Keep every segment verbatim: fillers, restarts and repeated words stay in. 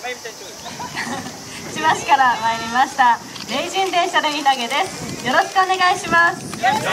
千葉市から参りましたレイジン電車で稲毛です。よろしくお願いします。よろしくお願いします。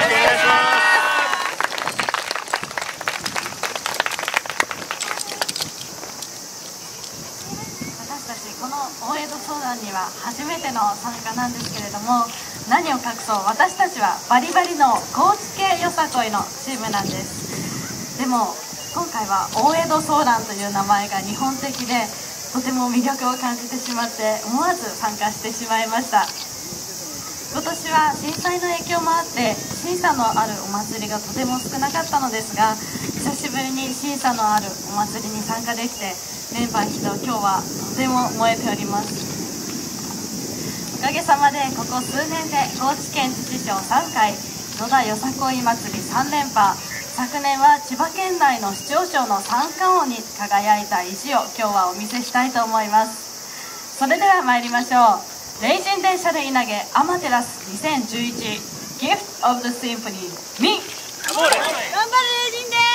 私たちこの大江戸相談には初めての参加なんですけれども、何を隠そう私たちはバリバリの高知系よさこいのチームなんです。でも今回は大江戸ソーランという名前が日本的でとても魅力を感じてしまって思わず参加してしまいました。今年は震災の影響もあって審査のあるお祭りがとても少なかったのですが、久しぶりに審査のあるお祭りに参加できてメンバー一同今日はとても燃えております。おかげさまでここ数年で高知県知事賞さんかい、野田よさこい祭りさん連覇、昨年は千葉県内の市長賞の三冠王に輝いた意地を今日はお見せしたいと思います。それでは参りましょう。レイジン電車で稲毛アマテラスにせんじゅういち Gift of the Symphony Me。 頑張れレイジンです。